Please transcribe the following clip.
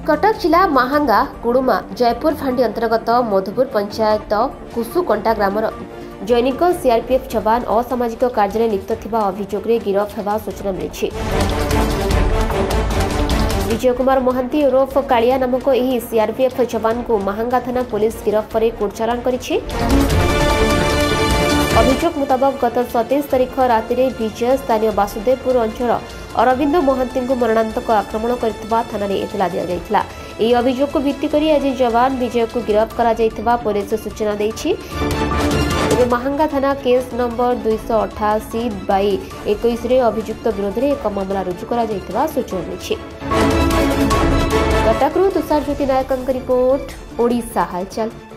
कटक जिला महांगा कुडुमा जयपुर फांडी अंतर्गत मधुपुर पंचायत कुसुकंटा ग्रामर जैनिक सीआरपीएफ जवान असामाजिक कार्य लिप्त थिबा अभियोग रे गिरफ हेबा सूचना मिली। विजय कुमार महांती ओरफ कालिया नामक यह सीआरपीएफ जवान को महांगा थाना पुलिस गिरफ पर कोर्ट चालान करिछि। अभियोग मुताबक गत 27 तारिख राति विजय स्थानीय वासुदेवपुर अंचल अरविंद महांती को मरणांतक आक्रमण करथिबा थाना रे इतला दिया जायथिला। एही अभियोग को भित्ति करी आज जवान विजय को गिरफ करा जायथिबा पुलिस सूचना दैछि। महांगा थाना केस नंबर 288/21 रे अभियुक्त विरोध में एक मामला रुजु करा जायथिबा सूचना मिली। कटकरू तुषार ज्योति नायकଙ୍କ रिपोर्ट ओडिशा हालचाल।